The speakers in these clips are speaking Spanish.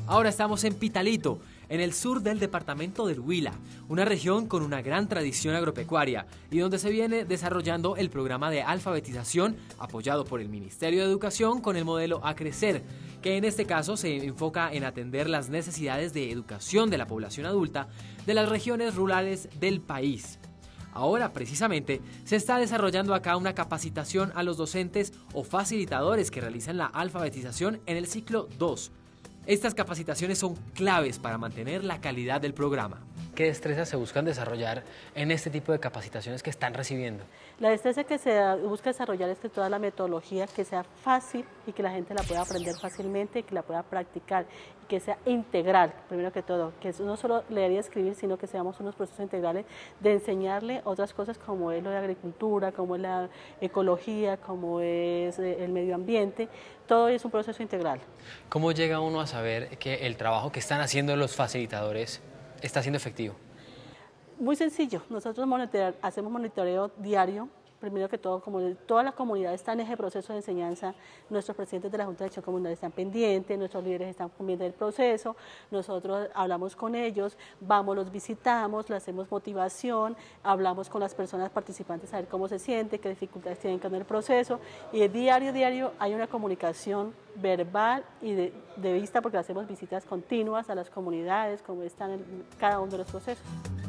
Ahora estamos en Pitalito, en el sur del departamento del Huila, una región con una gran tradición agropecuaria y donde se viene desarrollando el programa de alfabetización apoyado por el Ministerio de Educación con el modelo A Crecer, que en este caso se enfoca en atender las necesidades de educación de la población adulta de las regiones rurales del país. Ahora, precisamente, se está desarrollando acá una capacitación a los docentes o facilitadores que realizan la alfabetización en el ciclo 2. Estas capacitaciones son claves para mantener la calidad del programa. ¿Qué destrezas se buscan desarrollar en este tipo de capacitaciones que están recibiendo? La destreza que se busca desarrollar es que toda la metodología que sea fácil y que la gente la pueda aprender fácilmente, que la pueda practicar y que sea integral, primero que todo, que no solo leer y escribir, sino que seamos unos procesos integrales de enseñarle otras cosas como es lo de agricultura, como es la ecología, como es el medio ambiente, todo es un proceso integral. ¿Cómo llega uno a saber que el trabajo que están haciendo los facilitadores está siendo efectivo? Muy sencillo, nosotros hacemos monitoreo diario, primero que todo, como toda la comunidad está en ese proceso de enseñanza, nuestros presidentes de la Junta de Acción Comunal están pendientes, nuestros líderes están pendientes del proceso, nosotros hablamos con ellos, vamos, los visitamos, les hacemos motivación, hablamos con las personas participantes a ver cómo se sienten, qué dificultades tienen con el proceso, y diario hay una comunicación verbal y de vista, porque hacemos visitas continuas a las comunidades, cómo están en cada uno de los procesos.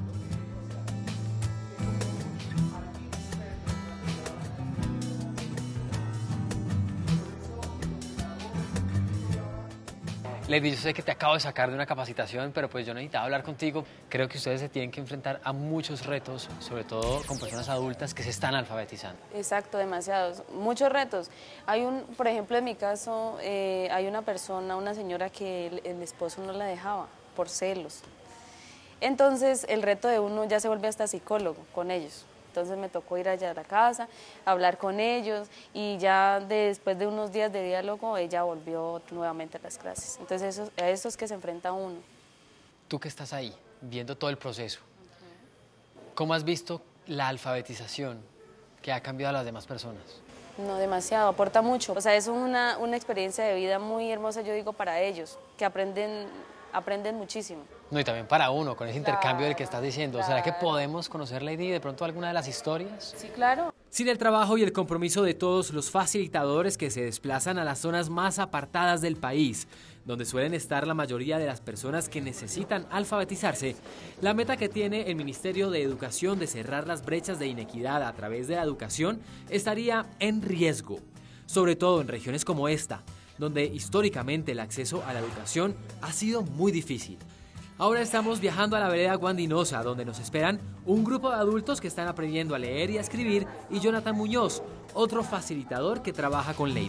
Lady, yo sé que te acabo de sacar de una capacitación, pero pues yo necesitaba hablar contigo. Creo que ustedes se tienen que enfrentar a muchos retos, sobre todo con personas adultas que se están alfabetizando. Exacto, demasiados, muchos retos. Por ejemplo, en mi caso, hay una persona, una señora que el esposo no la dejaba por celos. Entonces, el reto de uno ya se vuelve hasta psicólogo con ellos. Entonces me tocó ir allá a la casa, hablar con ellos y ya después de unos días de diálogo ella volvió nuevamente a las clases. Entonces a eso es que se enfrenta uno. Tú que estás ahí, viendo todo el proceso, ¿cómo has visto la alfabetización que ha cambiado a las demás personas? No, demasiado, aporta mucho. O sea, es una experiencia de vida muy hermosa, yo digo, para ellos, que aprenden muchísimo. No, y también para uno, con ese intercambio del que estás diciendo. Claro. ¿Será que podemos conocer, Lady, de pronto alguna de las historias? Sí, claro. Sin el trabajo y el compromiso de todos los facilitadores que se desplazan a las zonas más apartadas del país, donde suelen estar la mayoría de las personas que necesitan alfabetizarse, la meta que tiene el Ministerio de Educación de cerrar las brechas de inequidad a través de la educación estaría en riesgo, sobre todo en regiones como esta, donde históricamente el acceso a la educación ha sido muy difícil. Ahora estamos viajando a la vereda Guandinosa, donde nos esperan un grupo de adultos que están aprendiendo a leer y a escribir, y Jonathan Muñoz, otro facilitador que trabaja con Lady.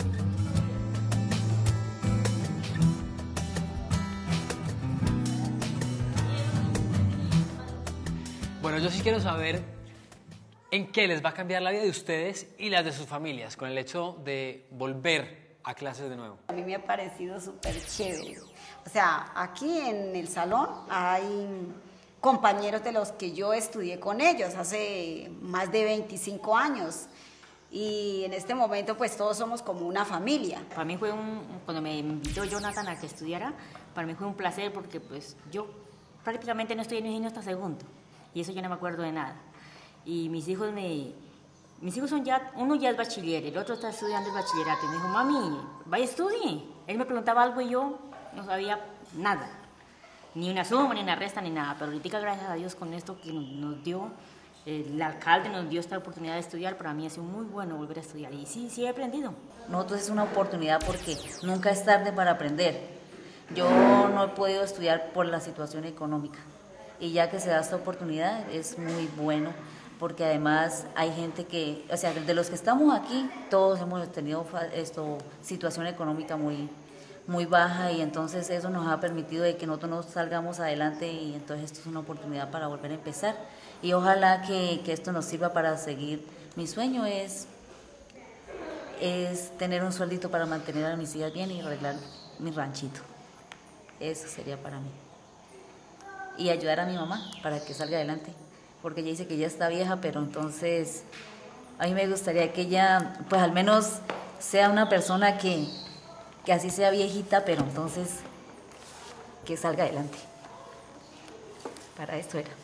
Bueno, yo sí quiero saber en qué les va a cambiar la vida de ustedes y las de sus familias con el hecho de volver a clases de nuevo. A mí me ha parecido súper chévere. O sea, aquí en el salón hay compañeros de los que yo estudié con ellos hace más de 25 años. Y en este momento pues todos somos como una familia. Para mí fue cuando me invitó Jonathan a que estudiara, para mí fue un placer porque pues yo prácticamente no estoy en ingenio hasta segundo. Y eso yo no me acuerdo de nada. Y mis hijos son ya, uno ya es bachiller, el otro está estudiando el bachillerato. Y me dijo, mami, vaya estudie. Él me preguntaba algo y yo no sabía nada. Ni una suma, ni una resta, ni nada. Pero ahorita, gracias a Dios, con esto que nos dio, el alcalde nos dio esta oportunidad de estudiar, para mí ha sido muy bueno volver a estudiar. Y sí he aprendido. Nosotros es una oportunidad porque nunca es tarde para aprender. Yo no he podido estudiar por la situación económica. Y ya que se da esta oportunidad, es muy bueno. Porque además hay gente que, o sea, de los que estamos aquí, todos hemos tenido situación económica muy baja, y entonces eso nos ha permitido de que nosotros nos salgamos adelante, y entonces esto es una oportunidad para volver a empezar. Y ojalá que esto nos sirva para seguir. Mi sueño es tener un sueldito para mantener a mis hijas bien y arreglar mi ranchito. Eso sería para mí. Y ayudar a mi mamá para que salga adelante. Porque ella dice que ya está vieja, pero entonces a mí me gustaría que ella, pues al menos sea una persona que así sea viejita, pero entonces que salga adelante. Para esto era.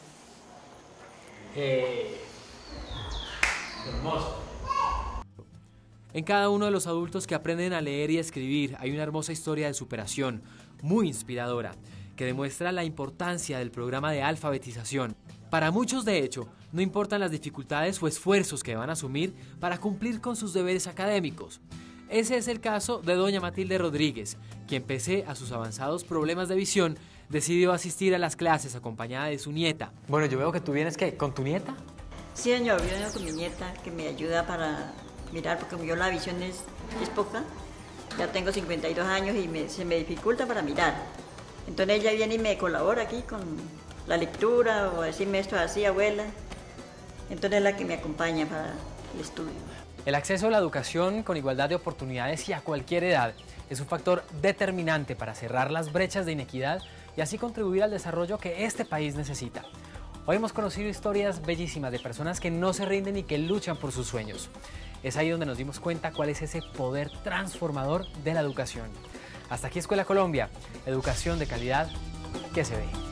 Hermoso. En cada uno de los adultos que aprenden a leer y escribir hay una hermosa historia de superación, muy inspiradora, que demuestra la importancia del programa de alfabetización. Para muchos, de hecho, no importan las dificultades o esfuerzos que van a asumir para cumplir con sus deberes académicos. Ese es el caso de doña Matilde Rodríguez, quien pese a sus avanzados problemas de visión, decidió asistir a las clases acompañada de su nieta. Bueno, yo veo que tú vienes, ¿qué? ¿Con tu nieta? Sí, señor, yo vengo con mi nieta que me ayuda para mirar, porque como yo la visión es poca, ya tengo 52 años y se me dificulta para mirar. Entonces ella viene y me colabora aquí con la lectura o decirme esto así, abuela. Entonces es la que me acompaña para el estudio. El acceso a la educación con igualdad de oportunidades y a cualquier edad es un factor determinante para cerrar las brechas de inequidad y así contribuir al desarrollo que este país necesita. Hoy hemos conocido historias bellísimas de personas que no se rinden y que luchan por sus sueños. Es ahí donde nos dimos cuenta cuál es ese poder transformador de la educación. Hasta aquí Escuela Colombia, educación de calidad que se ve.